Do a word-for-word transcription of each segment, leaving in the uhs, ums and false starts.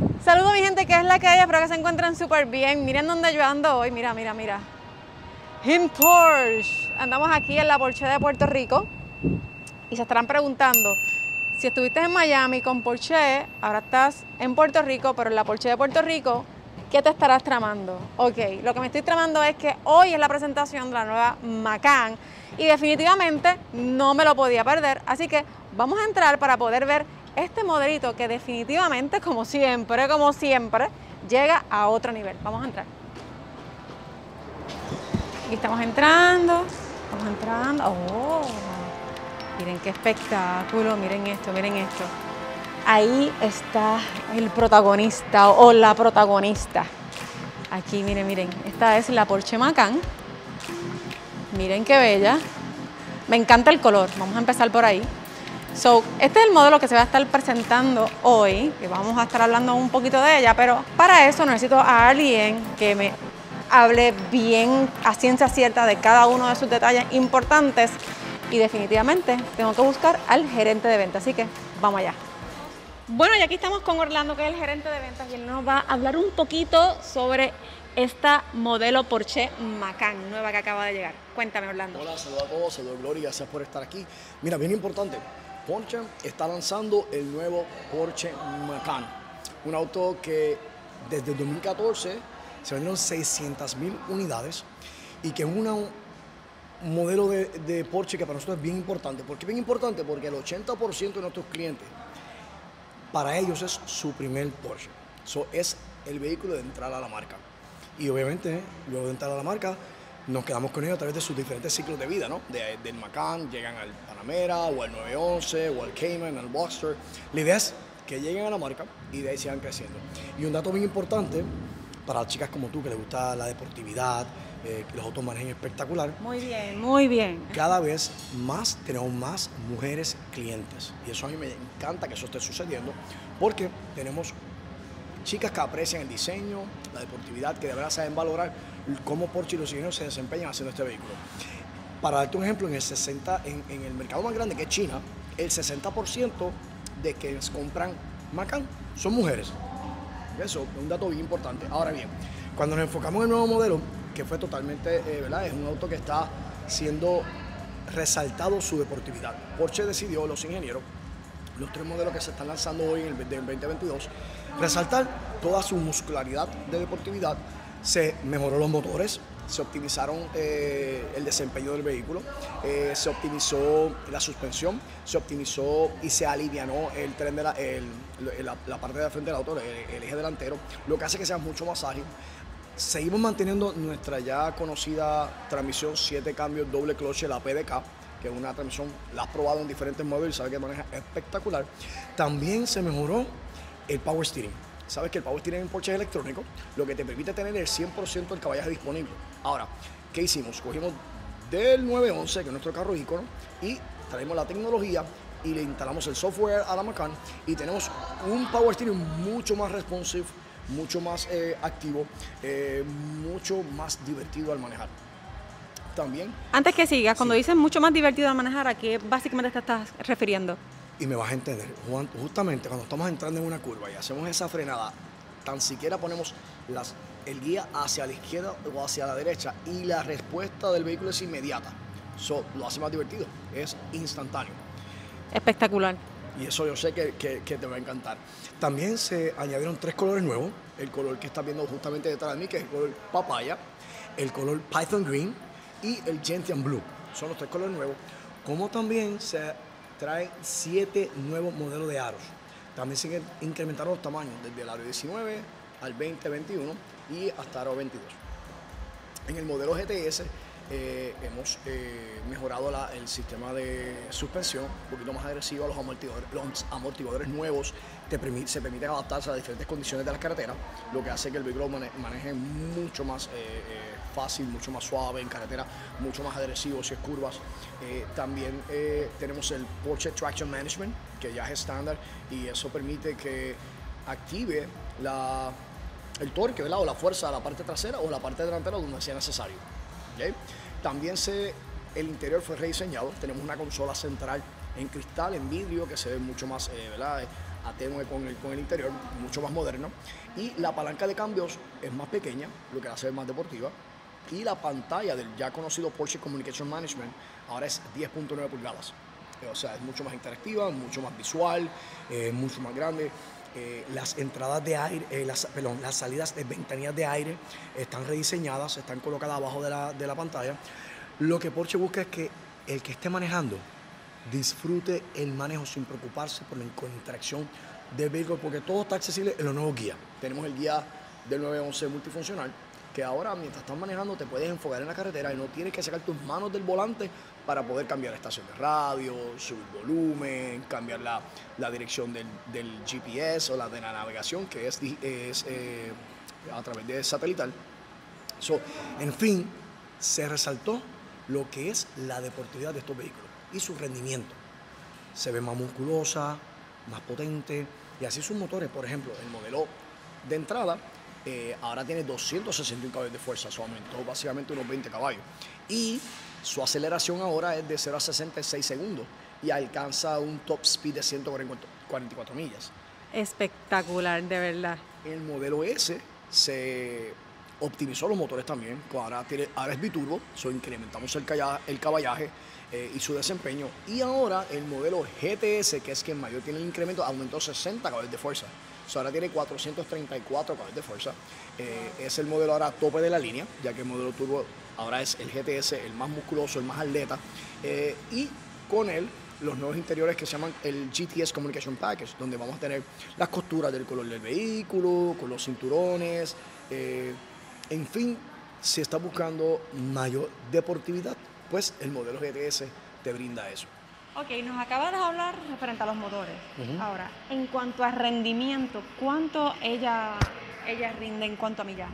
Saludos mi gente, que es la que hay, espero que se encuentren súper bien. Miren dónde yo ando hoy, mira, mira, mira. En Porsche. Andamos aquí en la Porsche de Puerto Rico y se estarán preguntando, si estuviste en Miami con Porsche, ahora estás en Puerto Rico, pero en la Porsche de Puerto Rico, ¿qué te estarás tramando? Ok, lo que me estoy tramando es que hoy es la presentación de la nueva Macan y definitivamente no me lo podía perder, así que vamos a entrar para poder ver este modelito que definitivamente, como siempre, como siempre, llega a otro nivel. Vamos a entrar. Aquí estamos entrando, estamos entrando. Oh, miren qué espectáculo, miren esto, miren esto. Ahí está el protagonista o la protagonista. Aquí, miren, miren, esta es la Porsche Macan. Miren qué bella. Me encanta el color, vamos a empezar por ahí. So, este es el modelo que se va a estar presentando hoy, que vamos a estar hablando un poquito de ella, pero para eso necesito a alguien que me hable bien a ciencia cierta de cada uno de sus detalles importantes y definitivamente tengo que buscar al gerente de ventas, así que vamos allá. Bueno, y aquí estamos con Orlando, que es el gerente de ventas, y él nos va a hablar un poquito sobre esta modelo Porsche Macan nueva que acaba de llegar. Cuéntame, Orlando. Hola, saludos a todos, saludos Gloria, gracias por estar aquí. Mira, bien importante, Porsche está lanzando el nuevo Porsche Macan, un auto que desde el dos mil catorce se vendieron seiscientas mil unidades y que es una, un modelo de, de Porsche que para nosotros es bien importante. ¿Por qué bien importante? Porque el ochenta por ciento de nuestros clientes, para ellos es su primer Porsche. So, es el vehículo de entrada a la marca. Y obviamente, luego de entrar a la marca, nos quedamos con ellos a través de sus diferentes ciclos de vida, ¿no? De, del Macan, llegan al Panamera, o al nueve once, o al Cayman, al Boxster. La idea es que lleguen a la marca y de ahí sigan creciendo. Y un dato bien importante para las chicas como tú, que les gusta la deportividad, eh, que los autos manejen espectacular. Muy bien, muy bien. Cada vez más tenemos más mujeres clientes. Y eso a mí me encanta que eso esté sucediendo, porque tenemos chicas que aprecian el diseño, la deportividad, que de verdad saben valorar cómo Porsche y los ingenieros se desempeñan haciendo este vehículo. Para darte un ejemplo, en el, sesenta, en, en el mercado más grande que es China, el sesenta por ciento de quienes compran Macan son mujeres. Eso es un dato bien importante. Ahora bien, cuando nos enfocamos en el nuevo modelo, que fue totalmente, eh, ¿verdad? Es un auto que está siendo resaltado su deportividad. Porsche decidió, los ingenieros, los tres modelos que se están lanzando hoy en el veinte veintidós, resaltar toda su muscularidad de deportividad. Se mejoró los motores, se optimizaron eh, el desempeño del vehículo, eh, se optimizó la suspensión, se optimizó y se alivianó el tren de la, el, la, la parte de la frente del auto, el, el eje delantero, lo que hace que sea mucho más ágil. Seguimos manteniendo nuestra ya conocida transmisión siete cambios doble cloche, la P D K, que es una transmisión, la has probado en diferentes modelos y sabes que maneja espectacular. También se mejoró el power steering. Sabes que el power steering en Porsche es electrónico, lo que te permite tener el cien por ciento del caballaje disponible. Ahora, ¿qué hicimos? Cogimos del nueve once, que es nuestro carro ícono, y traemos la tecnología y le instalamos el software a la Macan y tenemos un power steering mucho más responsive, mucho más eh, activo, eh, mucho más divertido al manejar. También. Antes que sigas, cuando Sí. dices mucho más divertido al manejar, ¿a qué básicamente te estás refiriendo? Y me vas a entender, Juan, justamente cuando estamos entrando en una curva y hacemos esa frenada, tan siquiera ponemos las, el guía hacia la izquierda o hacia la derecha y la respuesta del vehículo es inmediata. Eso lo hace más divertido, es instantáneo. Espectacular. Y eso yo sé que, que, que te va a encantar. También se añadieron tres colores nuevos. El color que estás viendo justamente detrás de mí, que es el color papaya, el color Python Green y el Gentian Blue. Son los tres colores nuevos. Como también se trae siete nuevos modelos de aros. También se incrementaron los tamaños, desde el aro diecinueve al veinte veintiuno y hasta aro veintidós. En el modelo G T S eh, hemos eh, mejorado la, el sistema de suspensión, un poquito más agresivo a los amortiguadores. Los amortiguadores nuevos te permite, se permiten adaptarse a las diferentes condiciones de las carreteras, lo que hace que el vehículo mane, maneje mucho más eh, eh, fácil, mucho más suave en carretera, mucho más agresivo si es curvas. Eh, también eh, tenemos el Porsche Traction Management, que ya es estándar, y eso permite que active la, el torque, ¿verdad? O la fuerza a la parte trasera o la parte delantera donde sea necesario. ¿Okay? También se, el interior fue rediseñado, tenemos una consola central en cristal, en vidrio, que se ve mucho más, eh, ¿verdad? atenue con el, con el interior, mucho más moderno. Y la palanca de cambios es más pequeña, lo que la hace más deportiva. Y la pantalla del ya conocido Porsche Communication Management ahora es diez punto nueve pulgadas. O sea, es mucho más interactiva, mucho más visual, eh, mucho más grande. Eh, las entradas de aire, eh, las, perdón, las salidas de ventanillas de aire están rediseñadas, están colocadas abajo de la, de la pantalla. Lo que Porsche busca es que el que esté manejando disfrute el manejo sin preocuparse por la interacción del vehículo, porque todo está accesible en los nuevos guías. Tenemos el guía del nueve once multifuncional, que ahora mientras estás manejando te puedes enfocar en la carretera y no tienes que sacar tus manos del volante para poder cambiar la estación de radio, subir volumen, cambiar la, la dirección del, del G P S o la de la navegación, que es, es eh, a través de satelital. So, en fin, se resaltó lo que es la deportividad de estos vehículos y su rendimiento. Se ve más musculosa, más potente, y así sus motores. Por ejemplo, el modelo de entrada eh, ahora tiene doscientos sesenta y uno caballos de fuerza, eso aumentó básicamente unos veinte caballos. Y su aceleración ahora es de cero a sesenta en seis segundos y alcanza un top speed de ciento cuarenta y cuatro millas. Espectacular, de verdad. El modelo S se optimizó los motores también, ahora, tiene, ahora es biturbo, so incrementamos el, el caballaje eh, y su desempeño. Y ahora el modelo G T S, que es quien mayor tiene el incremento, aumentó sesenta caballos de fuerza. So, ahora tiene cuatrocientos treinta y cuatro caballos de fuerza. Eh, es el modelo ahora tope de la línea, ya que el modelo turbo ahora es el G T S, el más musculoso, el más atleta. Eh, y con él, los nuevos interiores que se llaman el G T S Communication Package, donde vamos a tener las costuras del color del vehículo, con los cinturones. Eh, en fin, si estás buscando mayor deportividad, pues el modelo G T S te brinda eso. Ok, nos acabas de hablar referente a los motores. Uh-huh. Ahora, en cuanto a rendimiento, ¿cuánto ella, ella rinde en cuanto a millaje?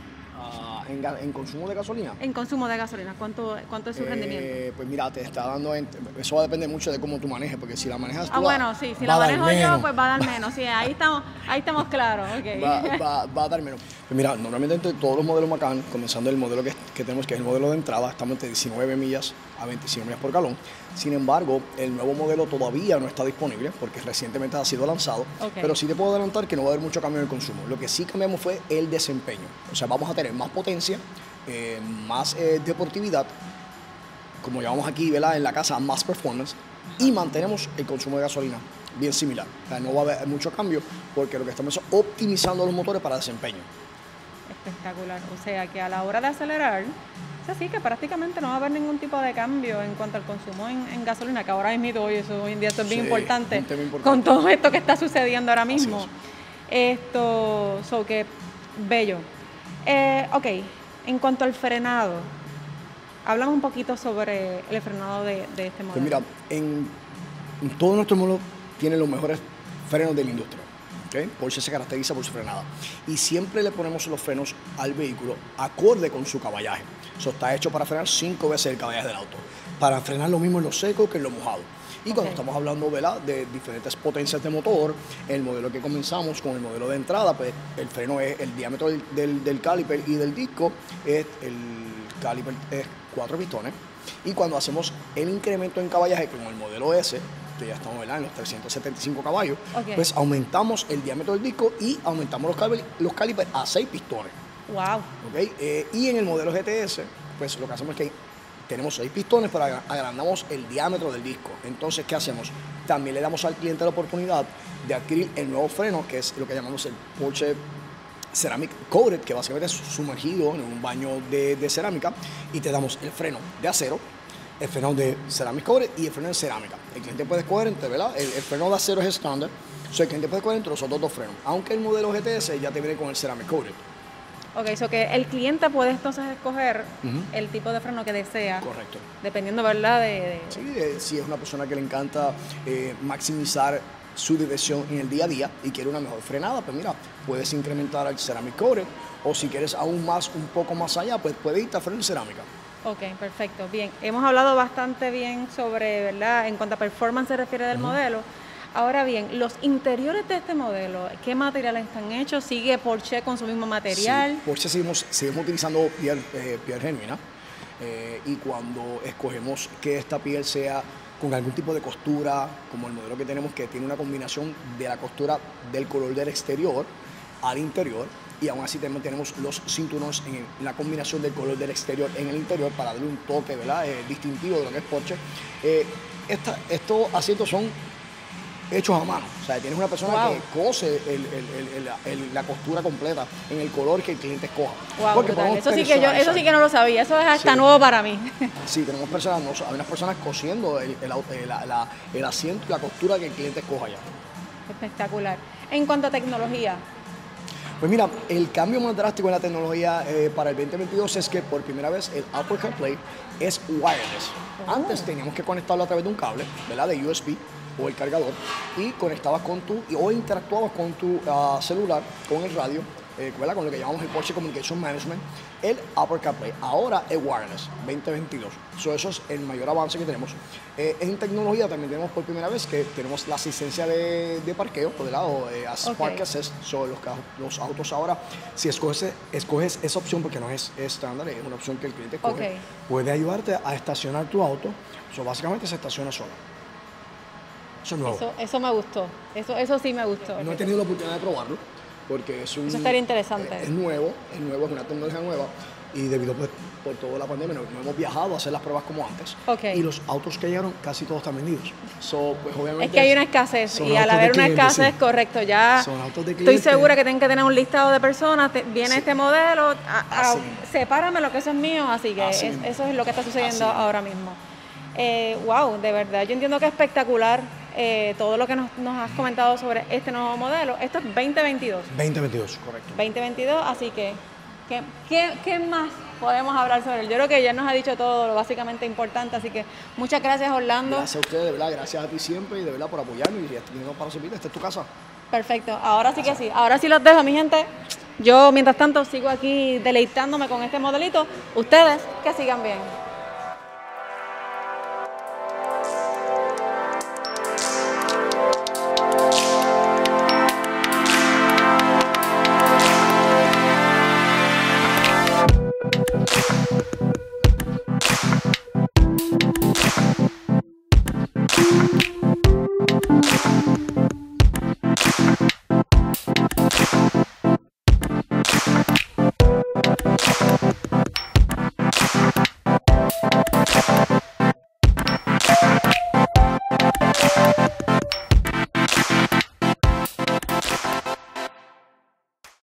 Uh, en, en consumo de gasolina. En consumo de gasolina, ¿cuánto, cuánto es su eh, rendimiento? Pues mira, te está dando, eso va a depender mucho de cómo tú manejes, porque si la manejas tú... Ah, bueno, sí, si la manejo yo, pues va a dar menos, sí, ahí estamos, ahí estamos claros, okay. Va, va, va a dar menos. Pues mira, normalmente entre todos los modelos Macan, comenzando el modelo que, que tenemos, que es el modelo de entrada, estamos entre diecinueve millas a veinticinco millas por galón. Sin embargo, el nuevo modelo todavía no está disponible porque recientemente ha sido lanzado, okay. Pero sí te puedo adelantar que no va a haber mucho cambio en el consumo. Lo que sí cambiamos fue el desempeño. O sea, vamos a tener más potencia, eh, más eh, deportividad, como llamamos aquí, ¿verdad? En la casa, más performance, y mantenemos el consumo de gasolina bien similar. O sea, no va a haber mucho cambio porque lo que estamos es optimizando los motores para desempeño. Espectacular. O sea, que a la hora de acelerar, es así que prácticamente no va a haber ningún tipo de cambio en cuanto al consumo en, en gasolina, que ahora es mito, y eso hoy en día eso es bien sí, importante, un tema importante con todo esto que está sucediendo ahora mismo. Esto, so que bello. Eh, ok, en cuanto al frenado, háblame un poquito sobre el frenado de, de este modelo. Pues mira, en, en todos nuestros modelos tienen los mejores frenos de la industria. ¿Okay? Porsche se caracteriza por su frenada y siempre le ponemos los frenos al vehículo acorde con su caballaje. Eso está hecho para frenar cinco veces el caballaje del auto, para frenar lo mismo en lo seco que en lo mojado. Y okay. Cuando estamos hablando, ¿verdad?, de diferentes potencias de motor, el modelo que comenzamos con el modelo de entrada, pues el freno es el diámetro del, del, del caliper y del disco, es el caliper es cuatro pistones. Y cuando hacemos el incremento en caballaje con el modelo S, que ya estamos, ¿verdad?, en los trescientos setenta y cinco caballos, okay. Pues aumentamos el diámetro del disco y aumentamos los, caliper, los calipers a seis pistones. Wow. Okay. Eh, y en el modelo G T S, pues lo que hacemos es que tenemos seis pistones, pero agrandamos el diámetro del disco. Entonces, ¿qué hacemos? También le damos al cliente la oportunidad de adquirir el nuevo freno, que es lo que llamamos el Porsche Ceramic Coated, que básicamente es sumergido en un baño de, de cerámica, y te damos el freno de acero, el freno de Ceramic Coated y el freno de cerámica. El cliente puede escoger entre, ¿verdad? El, el freno de acero es estándar, o sea, el cliente puede escoger entre los otros dos frenos, aunque el modelo G T S ya te viene con el Ceramic Coated. Ok, eso so que el cliente puede entonces escoger uh-huh. el tipo de freno que desea. Correcto. Dependiendo, ¿verdad? De, de... Sí, de, si es una persona que le encanta eh, maximizar su diversión en el día a día y quiere una mejor frenada, pues mira, puedes incrementar al Ceramic Coated, o si quieres aún más, un poco más allá, pues puedes irte a freno de cerámica. Ok, perfecto. Bien, hemos hablado bastante bien sobre, ¿verdad?, en cuanto a performance se refiere del uh-huh. modelo. Ahora bien, los interiores de este modelo, ¿qué materiales están hechos? ¿Sigue Porsche con su mismo material? Sí, Porsche seguimos, seguimos utilizando piel, eh, piel genuina, eh, y cuando escogemos que esta piel sea con algún tipo de costura, como el modelo que tenemos que tiene una combinación de la costura del color del exterior al interior, y aún así también tenemos los cinturones en la combinación del color del exterior en el interior para darle un toque, ¿verdad? Eh, distintivo de lo que es Porsche. Eh, esta, estos asientos son hechos a mano, o sea, tienes una persona Wow. que cose el, el, el, el, la costura completa en el color que el cliente escoja. Wow, Porque brutal. podemos Eso sí que yo, eso sí que no lo sabía, eso es hasta Sí. nuevo para mí. Sí, tenemos personas, no, hay unas personas cosiendo el, el, el, la, la, el asiento y la costura que el cliente escoja ya. Espectacular. En cuanto a tecnología, Pues mira, el cambio más drástico en la tecnología eh, para el veinte veintidós es que por primera vez el Apple CarPlay es wireless. Oh. Antes teníamos que conectarlo a través de un cable, ¿verdad? De U S B o el cargador, y conectabas con tu, o interactuabas con tu uh, celular, con el radio, eh, ¿verdad? Con lo que llamamos el Porsche Communication Management, el Apple CarPlay. Ahora es wireless, veinte veintidós. So, eso es el mayor avance que tenemos. Eh, en tecnología también tenemos por primera vez que tenemos la asistencia de, de parqueo, por el lado, eh, as Ok. Park Assist. So, los, ca- los autos ahora, si escoges, escoges esa opción, porque no es estándar, es una opción que el cliente escoge, Ok. puede ayudarte a estacionar tu auto. So, básicamente se estaciona sola. Eso es nuevo. eso, eso me gustó. Eso, eso sí me gustó. No he tenido la oportunidad de probarlo, porque es un... Eso estaría interesante. Es, es nuevo, es nuevo, es una tecnología nueva, y debido pues, por toda la pandemia no, no hemos viajado a hacer las pruebas como antes. Ok. Y los autos que llegaron casi todos están vendidos. So, pues, obviamente, Es que hay una escasez son y al autos de haber una cliente, escasez, sí. correcto, ya Son autos de estoy cliente. segura que tienen que tener un listado de personas, te- viene Sí. este modelo, a- a- Así. sepárame lo que eso es mío, así que Así es- mismo. eso es lo que está sucediendo Así mismo. ahora mismo. Eh, wow, de verdad, yo entiendo que es espectacular eh, todo lo que nos, nos has comentado sobre este nuevo modelo. Esto es veinte veintidós. veinte veintidós, correcto. veinte veintidós, así que, ¿qué, qué, qué más podemos hablar sobre él? Yo creo que ya nos ha dicho todo lo básicamente importante, así que muchas gracias, Orlando. Gracias a ustedes, de verdad, gracias a ti siempre y de verdad por apoyarme y no para servirte. Esta es tu casa. Perfecto, ahora sí que sí, ahora sí los dejo, mi gente. Yo, mientras tanto, sigo aquí deleitándome con este modelito. Ustedes, que sigan bien.